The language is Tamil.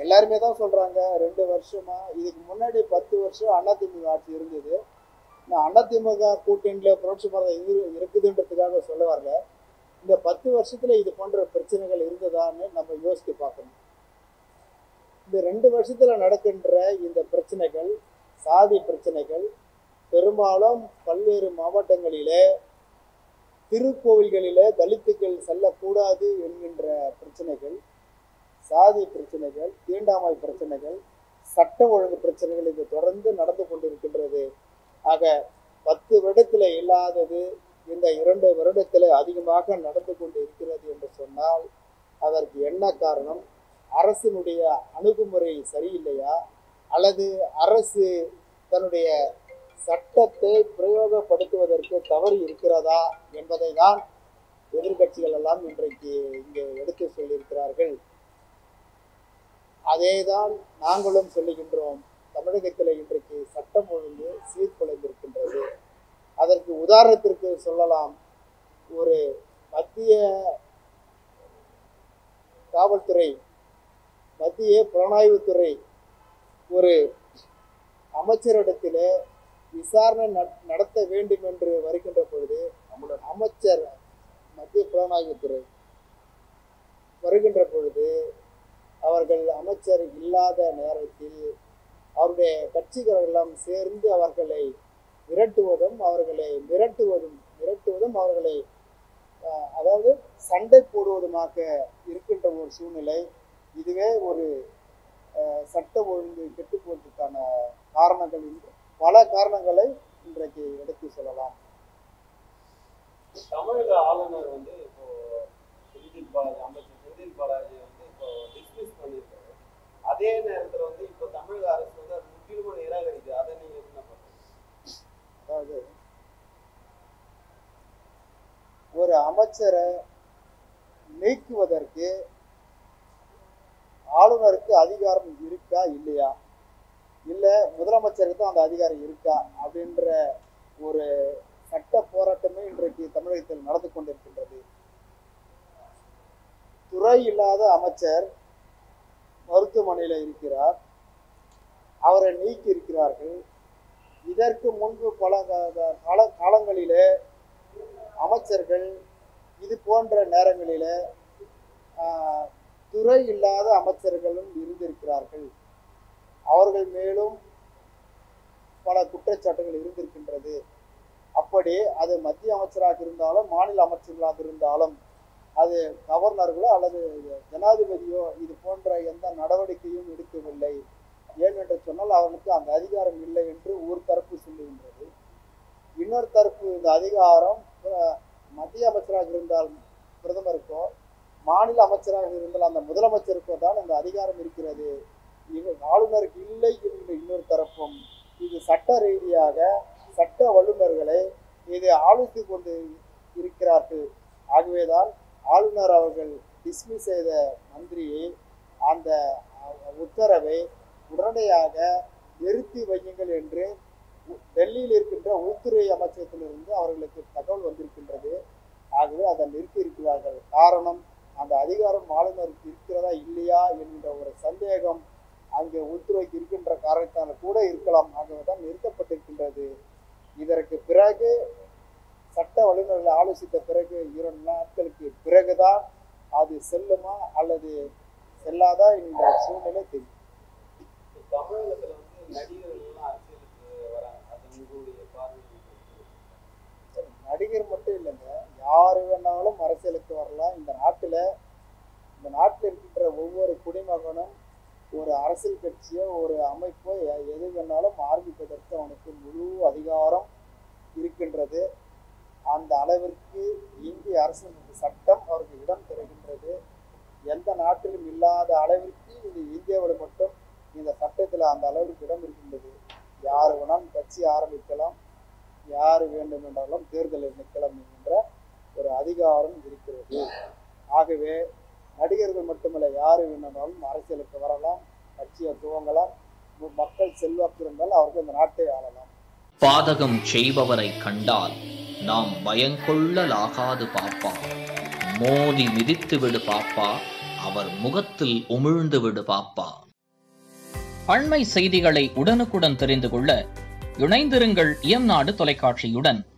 எல்லாருமே தான் சொல்றாங்க 2 வருஷமா. இதுக்கு முன்னாடி 10 வருஷம் அதிமுக ஆட்சி இருந்தது. நான் அதிமுக கூட்டணியில புரட்சி பாரதம் இருக்குதுன்றதுக்காக சொல்ல வரல. இந்த 10 வருஷத்துல இது போன்ற பிரச்சனைகள் இருந்ததான்னு நம்ம யோசித்து பார்க்கணும். இந்த 2 வருஷத்துல நடக்கின்ற இந்த பிரச்சனைகள், சாதி பிரச்சனைகள், பெரும்பாலும் பல்வேறு மாவட்டங்களிலே திருக்கோவில்களிலே தலித்துக்கள் செல்லக்கூடாது என்கின்ற பிரச்சனைகள், சாதி பிரச்சனைகள், தீண்டாமை பிரச்சனைகள், சட்ட ஒழுங்கு பிரச்சனைகள் இது தொடர்ந்து நடந்து கொண்டிருக்கின்றது. ஆக 10 வருடத்தில் இல்லாதது இந்த 2 வருடத்தில் அதிகமாக நடந்து கொண்டு இருக்கிறது என்று சொன்னால் அதற்கு என்ன காரணம்? அரசினுடைய அணுகுமுறை சரியில்லையா, அல்லது அரசு தன்னுடைய சட்டத்தை பிரயோகப்படுத்துவதற்கு தவறு இருக்கிறதா என்பதை தான் எதிர்கட்சிகள் எல்லாம் இன்றைக்கு இங்கே எடுத்து சொல்லியிருக்கிறார்கள். அதேதான் நாங்களும் சொல்லுகின்றோம். தமிழகத்தில் இன்றைக்கு சட்டம் ஒழுங்கு சீர்குலைந்திருக்கின்றது. அதற்கு உதாரணத்திற்கு சொல்லலாம், ஒரு மத்திய காவல்துறை, மத்திய புலனாய்வுத்துறை ஒரு அமைச்சரிடத்திலே விசாரணை நடத்த வேண்டும் என்று வருகின்ற பொழுது, அமைச்சர் மத்திய புலனாய்வுத்துறை வருகின்ற பொழுது அவர்கள் அமைச்சர் இல்லாத நேரத்தில் அவருடைய கட்சிகளெல்லாம் சேர்ந்து அவர்களை விரட்டுவதும் அவர்களை அதாவது சண்டை போடுவதுமாக இருக்கின்ற ஒரு சூழ்நிலை. இதுவே ஒரு சட்ட ஒழுங்கு கெட்டுப்போவதற்கான காரணங்கள், பல காரணங்களை இன்றைக்கு எடுத்து சொல்லலாம். தமிழக ஆளுநர் வந்து இப்போ அமைச்சர் செந்தில் பாலாஜி வந்து இப்போ டிஸ்மிஸ் பண்ணியிருக்காரு. அதே நேரத்தில் வந்து இப்போ தமிழக அரசு வந்து அது முற்றிலுமா நிராகரிக்குது. அதை நீங்க என்ன பண்ணுறீங்க? அதாவது ஒரு அமைச்சரை நீக்குவதற்கு ஆளுநருக்கு அதிகாரம் இருக்கா இல்லையா, இல்லை முதலமைச்சருக்கு தான் அந்த அதிகாரம் இருக்கா அப்படின்ற ஒரு சட்ட போராட்டமே இன்றைக்கு தமிழகத்தில் நடந்து கொண்டிருக்கின்றது. துறை இல்லாத அமைச்சர் மருத்துவமனையில் இருக்கிறார், அவரை நீக்கி இருக்கிறார்கள். இதற்கு முன்பு பல காலங்களிலே அமைச்சர்கள் இது போன்ற நேரங்களிலே துறை இல்லாத அமைச்சர்களும் இருந்திருக்கிறார்கள். அவர்கள் மேலும் பல குற்றச்சாட்டுகள் இருந்திருக்கின்றது. அப்படி அது மத்திய அமைச்சராக இருந்தாலும் மாநில அமைச்சர்களாக இருந்தாலும் அது கவர்னர்களோ அல்லது ஜனாதிபதியோ இது போன்ற எந்த நடவடிக்கையும் எடுக்கவில்லை. ஏனென்று சொன்னால் அவர்களுக்கு அந்த அதிகாரம் இல்லை என்று ஒரு தரப்பு சொல்லுகின்றது. இன்னொரு தரப்பு இந்த அதிகாரம் மத்திய அமைச்சராக இருந்தால் பிரதமருக்கோ, மாநில அமைச்சராக இருந்தால் அந்த முதலமைச்சருக்கோ தான் அந்த அதிகாரம் இருக்கிறது, ஆளுநருக்கு இல்லை என்கிற இன்னொரு தரப்பும் இது சட்ட ரீதியாக சட்ட வல்லுநர்களை இது ஆலோசித்து கொண்டு இருக்கிறார்கள். ஆகவேதான் ஆளுநர் அவர்கள் டிஸ்மிஸ் செய்த மந்திரியை அந்த உத்தரவை உடனடியாக நிறுத்தி வையுங்கள் என்று டெல்லியில் இருக்கின்ற உள்துறை அமைச்சகத்திலிருந்து அவர்களுக்கு தகவல் வந்திருக்கின்றது. ஆகவே அதை நிறுத்தி இருக்கிறார்கள். காரணம், அந்த அதிகாரம் ஆளுநருக்கு இருக்கிறதா இல்லையா என்கின்ற ஒரு சந்தேகம் அங்கே உள்துறைக்கு இருக்கின்ற காரணத்தால் கூட இருக்கலாம். ஆகவே தான் நிறுத்தப்பட்டிருக்கின்றது. இதற்கு பிறகு சட்ட வல்லுநர்களை ஆலோசித்த பிறகு 2 நாட்களுக்கு பிறகுதான் அது செல்லுமா அல்லது செல்லாதா என்கிற சூழ்நிலை தெரியும். தமிழகத்தில் வந்து நடிகர்கள் அரசியலுக்கு வராங்க, அது உங்களுடைய பார்வை? நடிகர் மட்டும் இல்லைங்க, யாரு வேணாலும் அரசியலுக்கு வரலாம். இந்த நாட்டில் இருக்கின்ற ஒவ்வொரு குடிமகனும் ஒரு அரசியல் கட்சியோ ஒரு அமைப்போ எது வேணாலும் ஆரம்பிப்பதற்கு அவனுக்கு முழு அதிகாரம் இருக்கின்றது. அந்த அளவிற்கு இந்திய அரசியல் சட்டம் அவருக்கு இடம் தருகின்றது. எந்த நாட்டிலும் இல்லாத அளவிற்கு இது இந்தியாவில் மட்டும் இந்த சட்டத்தில் அந்த அளவிற்கு இடம் இருக்கின்றது. யார் வேணாலும் கட்சி ஆரம்பிக்கலாம், யார் வேண்டும் என்றாலும் தேர்தலில் நிற்கலாம் என்கின்ற ஒரு அதிகாரம் இருக்கிறது. ஆகவே நடிகர்கள் மட்டுமல்ல, யார் வேணும்னாலும் அரசியலுக்கு வரலாம், கட்சியை துவங்கலாம். மக்கள் செல்வாக்கு இருந்தால் அவர்கள் இந்த நாட்டை ஆளலாம். பாதகம் செய்பவரை கண்டால் நாம் பயங்கொள்ளலாகாது பாப்பா, மோதி மிதித்து விடு பாப்பா, அவர் முகத்தில் உமிழ்ந்து விடு பாப்பா. அண்மை செய்திகளை உடனுக்குடன் தெரிந்து கொள்ள இணைந்திருங்கள் இயம்நாடு தொலைக்காட்சியுடன்.